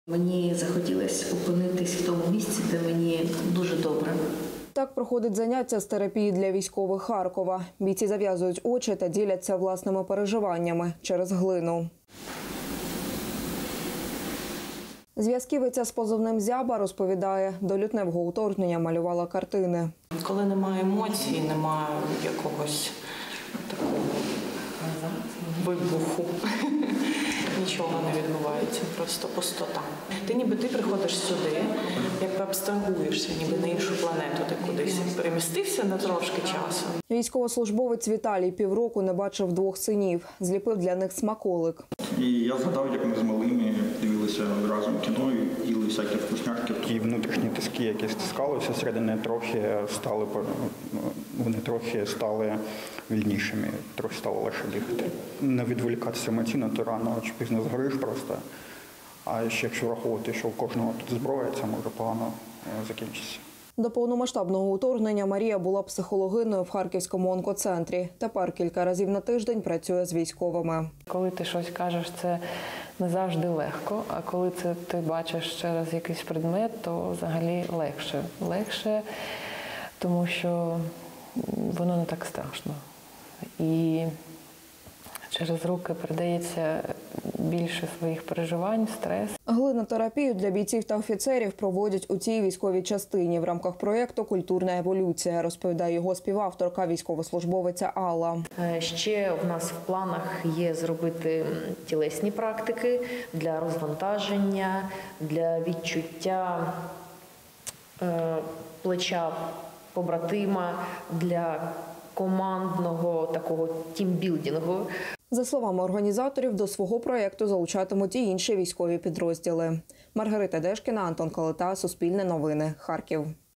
Мені захотілося опинитись в тому місці, де мені дуже добре. Так проходить заняття з терапії для військових Харкова. Бійці зав'язують очі та діляться власними переживаннями через глину. Зв'язківиця з позивним «Зяба» розповідає, до лютневого вторгнення малювала картини. Коли немає емоцій, немає якогось такого вибуху, нічого не відбувається, просто пустота. Ти приходиш сюди, якби абстрагуєшся, ніби на іншу планету, ти кудись перемістився на трошки часу. Військовослужбовець Віталій півроку не бачив двох синів, зліпив для них смаколик. І я згадав, як ми з малими дивилися разом кіно і їли всякі вкусняшки. Ті внутрішні тиски, які стискалися всередині, вони трохи стали вільнішими, трохи стало легше дихати. Не відволікатися емоційно, то рано чи пізно згориш просто. А ще якщо враховувати, що у кожного тут зброя, це може погано закінчитися. До повномасштабного вторгнення Марія була психологиною в Харківському онкоцентрі. Тепер кілька разів на тиждень працює з військовими. Коли ти щось кажеш, це не завжди легко, а коли це ти бачиш через якийсь предмет, то взагалі легше. Легше, тому що воно не так страшно. І через руки передається більше своїх переживань, стрес. Глинотерапію для бійців та офіцерів проводять у цій військовій частині в рамках проєкту «Культурна еволюція», розповідає його співавторка, військовослужбовиця Алла. Ще в нас в планах є зробити тілесні практики для розвантаження, для відчуття плеча побратима, для командного такого тімбілдингу. За словами організаторів, до свого проєкту залучатимуть і інші військові підрозділи. Маргарита Дешкіна, Антон Калита, Суспільне новини, Харків.